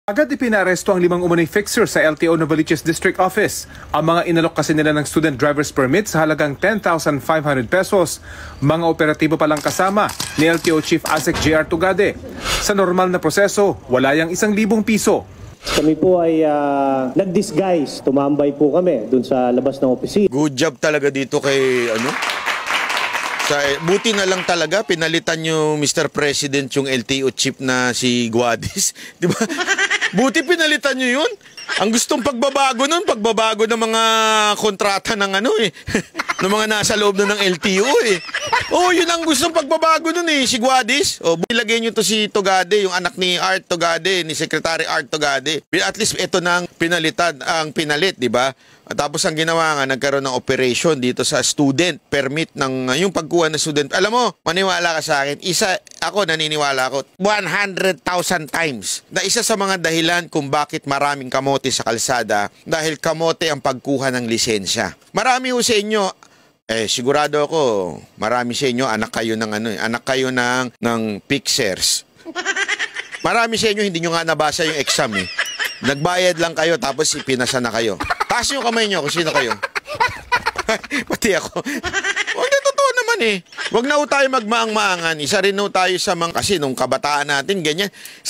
Agad ipinaresto ang 5 umunay fixer sa LTO Novaliches District Office. Ang mga inalok kasi nila ng student driver's permit sa halagang 10,500 pesos. Mga operatibo palang kasama ni LTO Chief ASEC JR Tugade. Sa normal na proseso, wala yang 1,000 piso. Kami po ay nag-disguise. Tumambay po kami dun sa labas ng opisina. Good job talaga dito kay buti na lang talaga pinalitan nyo Mr. President yung LTO chief na si Guadis, di ba? Buti pinalitan nyo yun. Ang gustong pagbabago nun, pagbabago ng mga kontrata ng ng mga nasa loob ng LTO yun ang gustong pagbabago nun si Guadis. Ilagay nyo to si Tugade, yung anak ni Art Tugade, ni Secretary Art Tugade. At least ito nang pinalitan, ang pinalit, di ba? Tapos ang ginawa nga, nagkaroon ng operation dito sa student permit ng yung pagkuha ng student. Alam mo, maniwala ka sa akin, naniniwala ako 100,000 times na isa sa mga dahilan kung bakit maraming kamote sa kalsada dahil kamote ang pagkuha ng lisensya. Marami ho sa inyo, sigurado ako, marami sa inyo anak kayo ng anak kayo ng fixers. Marami sa inyo hindi nyo nga nabasa yung exam Nagbayad lang kayo tapos ipinasa na kayo. Taas yung kamay nyo kung sino kayo. Pati ako. Huwag na totoo naman Huwag na tayo magmaang-maangan. Isa rin tayo sa mga, kasi nung kabataan natin, ganyan.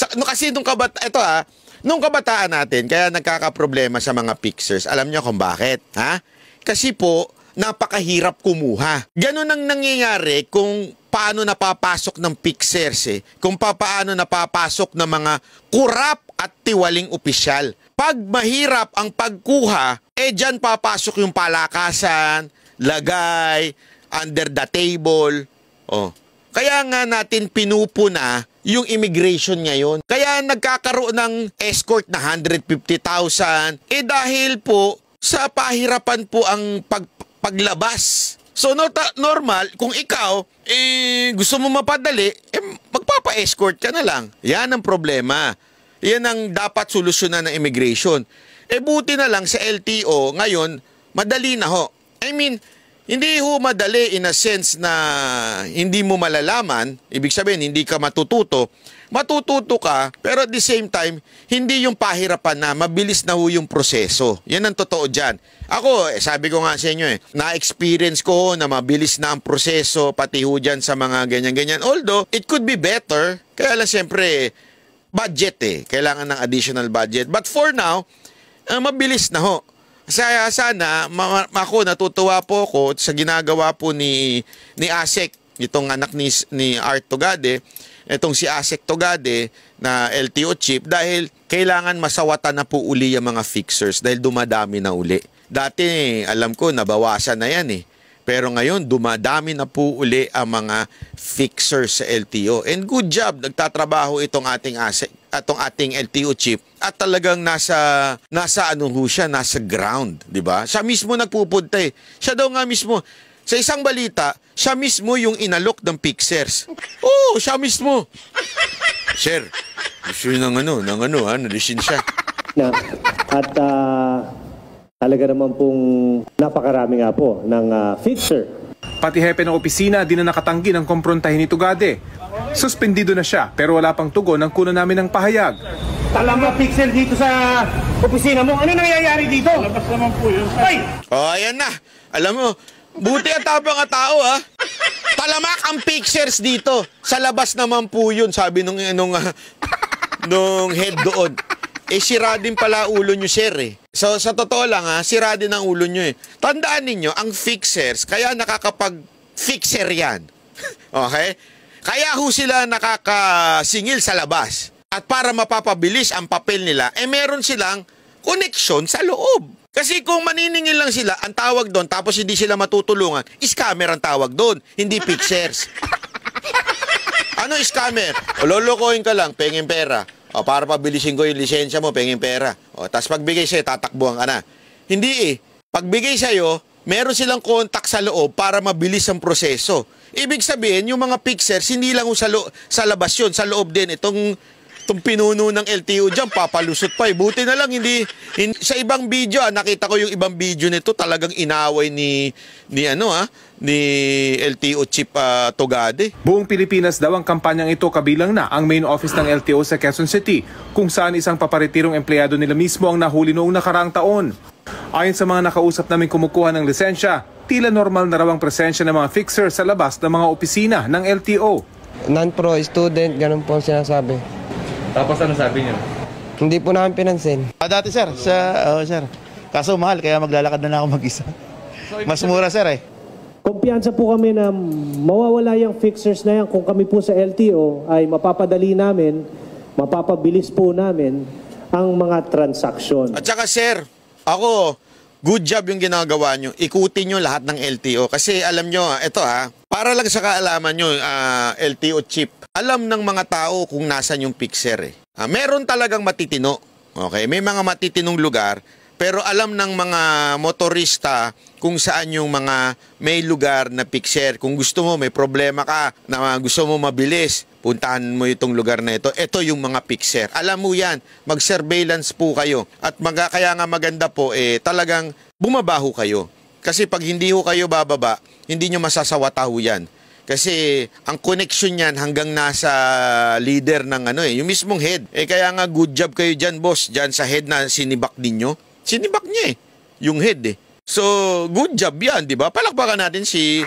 Nung kabataan natin, kaya nagkakaproblema sa mga fixers. Alam nyo kung bakit? Kasi po, napakahirap kumuha. Ganon ang nangyayari kung paano napapasok ng fixers kung paano napapasok ng mga kurap at tiwaling opisyal. Pag mahirap ang pagkuha, dyan papasok yung palakasan, lagay, under the table. Kaya nga natin pinupuna yung immigration ngayon. Kaya nagkakaroon ng escort na 150,000. Dahil po sa pahirapan po ang paglabas. So normal, kung ikaw gusto mo mapadali, magpapa-escort ka na lang. Yan ang problema. Yan ang dapat solusyonan ng immigration. Buti na lang sa LTO ngayon, madali na ho. Hindi ho madali in a sense na hindi mo malalaman, ibig sabihin hindi ka matututo. Matututo ka, pero at the same time, hindi yung pahirapan na, mabilis na ho yung proseso. Yan ang totoo dyan. Ako, sabi ko nga sa inyo na-experience ko na mabilis na ang proseso, pati ho dyan sa mga ganyan-ganyan. Although, it could be better. Kaya lang siyempre, budget Kailangan ng additional budget. But for now, mabilis na ho. Sana, ako natutuwa po ako sa ginagawa po ni ASEC, itong anak ni Art Tugade, itong si ASEC Tugade na LTO chief, dahil kailangan masawatan na po uli yung mga fixers dahil dumadami na uli. Dati, alam ko, nabawasan na yan Pero ngayon, dumadami na po uli ang mga fixers sa LTO. And good job, nagtatrabaho itong ating ASEC, atong ating LTO chief, at talagang nasa ground, di ba? Siya mismo nagpupunta Siya daw nga mismo, sa isang balita, siya mismo yung inalok ng fixers. Siya mismo. Sir, gusto yun nalisin siya. At talaga naman pong napakarami nga po ng fixer. Pati hepe ng opisina di na nakatanggi ng komprontahin ni Tugade. Suspendido na siya pero wala pang tugon ang kuno namin ng pahayag. Talama fixer dito sa opisina mo. Ano nangyayari dito? Labas naman po yun. Ayan na. Alam mo, buti ang tapang tao Talamak ang fixers dito. Sa labas naman po yun, sabi nung head doon. Sira din pala ulo nyo, sir So sa totoo lang sira din ang ulo nyo Tandaan ninyo, ang fixers, kaya nakakapag-fixer yan. Okay? Kaya ho sila nakakasingil sa labas. At para mapapabilis ang papel nila, meron silang connection sa loob. Kasi kung maniningil lang sila, ang tawag doon, tapos hindi sila matutulungan, scammer ang tawag doon, hindi fixers. Ano scammer? Lolokohin ka lang, pengin pera. Para pabilisin ko yung lisensya mo, pengin pera. Tapos pagbigay sa'yo, tatakbuhan ka na. Hindi Pagbigay sa'yo, meron silang contact sa loob para mabilis ang proseso. Ibig sabihin, yung mga fixers, hindi lang sa labas yun, sa loob din. Itong pinuno ng LTO dyan, papalusot pa eh. Buti na lang, sa ibang video, nakita ko yung ibang video nito, talagang inaway ni LTO Chief Togade. Buong Pilipinas daw ang kampanyang ito, kabilang na ang main office ng LTO sa Quezon City, kung saan isang paparitirong empleyado nila mismo ang nahuli noong nakaraang taon. Ayon sa mga nakausap namin kumukuha ng lisensya, tila normal na raw ang presensya ng mga fixer sa labas ng mga opisina ng LTO. Non-pro, student, ganun po ang sinasabi. Tapos ano sabi niyo? Hindi po namin pinansin. Dati sir, sir. Kaso mahal, kaya maglalakad na ako mag-isa. Mas mura sir eh. Kumpiyansa po kami na mawawala yung fixers na yan kung kami po sa LTO ay mapapadali namin, mapapabilis po namin ang mga transaksyon. At saka sir, ako, good job yung ginagawa nyo. Ikutin nyo lahat ng LTO. Kasi alam nyo, ito para lang sa kaalaman nyo, LTO Chief, alam ng mga tao kung nasan yung fixer eh. Meron talagang matitino. Okay? May mga matitinong lugar, pero alam ng mga motorista kung saan yung mga may lugar na fixer. Kung gusto mo, may problema ka, na gusto mo mabilis, puntahan mo itong lugar na ito. Ito yung mga fixer. Alam mo yan, mag-surveillance po kayo. At kaya nga maganda po, talagang bumabaho kayo. Kasi pag hindi ho kayo bababa, hindi nyo masasawataho yan. Kasi ang connection niyan hanggang nasa leader ng yung mismong head. Kaya nga good job kayo dyan, boss. Dyan sa head na sinibak ninyo. Sinibak niya yung head eh. So, good job yan, di ba? Palakpakan natin si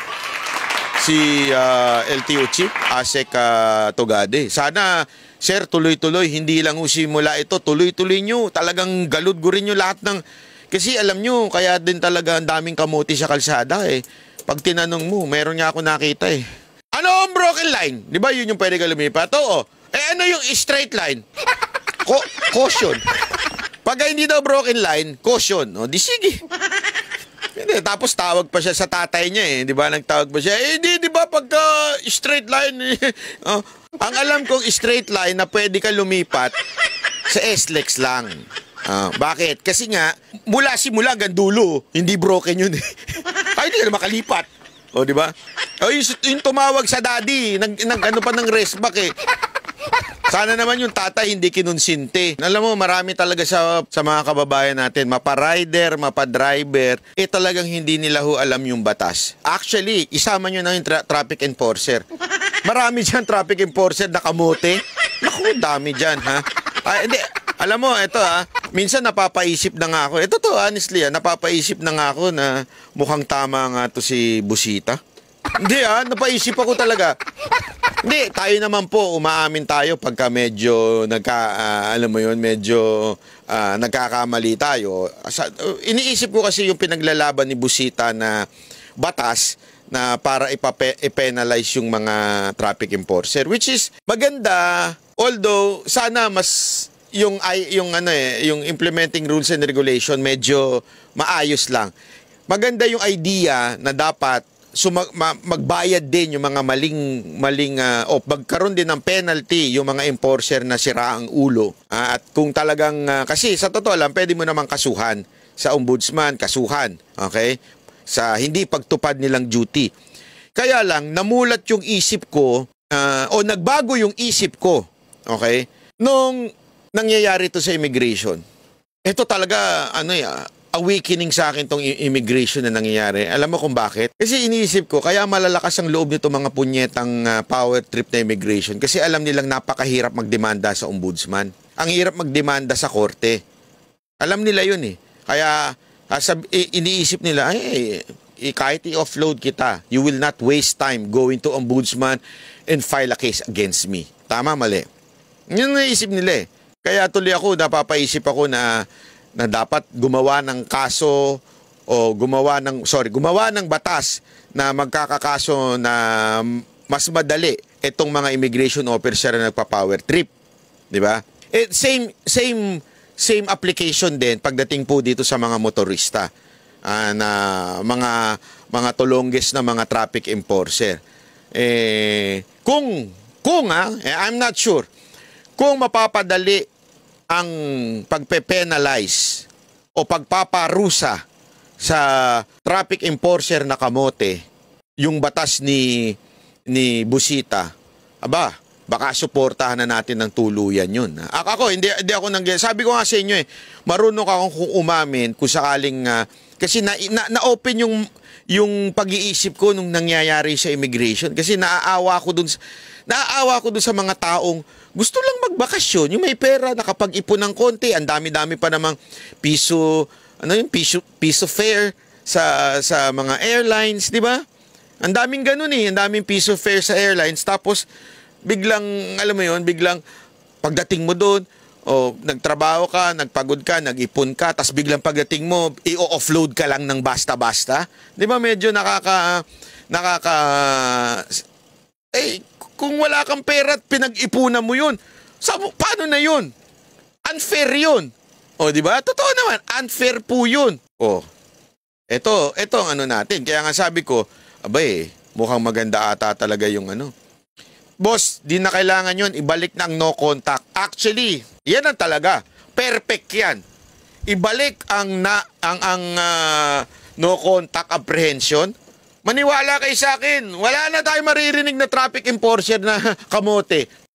LTO Chief Asek Togade. Sana, sir, tuloy-tuloy. Hindi lang simula ito. Tuloy-tuloy nyo. Talagang galud-gurin nyo lahat ng... Kasi alam nyo, kaya din talaga ang daming kamote sa kalsada eh. Pag tinanong mo, meron nga ako nakita eh. Ano ang broken line? Di ba yun yung pwede ka lumipat? Oo. Ano yung straight line? Caution. Pag hindi daw broken line, caution. O, di sige. Tapos tawag pa siya sa tatay niya eh. Di ba? Nagtawag pa siya. Di ba pagka straight line? Ang alam kong straight line na pwede ka lumipat sa SLEX lang. Bakit? Kasi nga, simula hanggang dulo, hindi broken yun eh. Ay, hindi ka na makalipat. O, di ba? O, yung tumawag sa daddy, nag-ano pa ng rest back eh. Sana naman yung tatay hindi kinunsinte. Alam mo, marami talaga sa mga kababayan natin, mapa-rider, mapa-driver, talagang hindi nila alam yung batas. Actually, isama nyo na yung traffic enforcer. Marami dyan traffic enforcer na kamote. Naku, dami dyan, ha? Hindi. Alam mo, ito minsan napapaisip na nga ako. Ito honestly, napapaisip na nga ako na mukhang tama nga to si Busita. Hindi napaisip ako talaga. Hindi, tayo naman po, umaamin tayo pagka medyo nagkakamali tayo. Iniisip ko kasi yung pinaglalaban ni Busita na batas na para i-penalize yung mga traffic enforcer, which is maganda, although sana mas yung implementing rules and regulation medyo maayos lang. Maganda yung idea na dapat magbayad din yung mga maling magkaroon din ng penalty yung mga enforcer na sira ang ulo. At kung talagang kasi sa totoo lang pwede mo namang kasuhan sa ombudsman, kasuhan, okay? Sa hindi pagtupad nilang duty. Kaya lang namulat yung isip ko o nagbago yung isip ko, okay? Nung nangyayari to sa immigration. Ito talaga, awakening sa akin tong immigration na nangyayari. Alam mo kung bakit? Kasi iniisip ko, kaya malalakas ang loob nito mga punyetang power trip na immigration. Kasi alam nilang napakahirap magdemanda sa ombudsman. Ang hirap magdemanda sa korte. Alam nila yun eh. Kaya iniisip nila, kahit i-offload kita, you will not waste time going to ombudsman and file a case against me. Tama, mali. Yun ang naisip nila eh. Kaya tuloy napapaisip ako na dapat gumawa ng kaso o gumawa ng batas na magkakakaso na mas madali itong mga immigration officer na nagpa-power trip, 'di ba? Same application din pagdating po dito sa mga motorista na mga tulongges na mga traffic enforcer. I'm not sure kung mapapadali ang pagpe-penalize o pagpaparusa sa traffic enforcer na kamote yung batas ni Busita. Aba, baka suportahan na natin ng tuluyan yun. Ako, hindi ako sabi ko nga sa inyo marunong akong kung umamin kung sakaling, kasi na-open yung pag-iisip ko nung nangyayari sa immigration. Kasi naaawa ko dun sa mga taong gusto lang magbakasyon, yung may pera, nakapag-ipon ng konti, ang dami-dami pa namang piso fare sa mga airlines, di ba? Ang daming ganun ang daming piso fare sa airlines, tapos biglang, alam mo yun, biglang pagdating mo doon, nagtrabaho ka, nagpagod ka, nag-ipon ka, tapos biglang pagdating mo, i-offload ka lang ng basta-basta. Di ba medyo kung wala kang pera at pinag-ipunan mo yun, paano na yun? Unfair yun. Di ba? Totoo naman, unfair po yun. Ito ang ano natin. Kaya nga sabi ko, mukhang maganda ata talaga yung ano. Boss, di na kailangan yun, ibalik na ang no contact. Actually, yan ang talaga. Perfect yan. Ibalik ang no contact apprehension. Maniwala kayo sa akin, wala na tayo maririnig na traffic enforcer na kamote.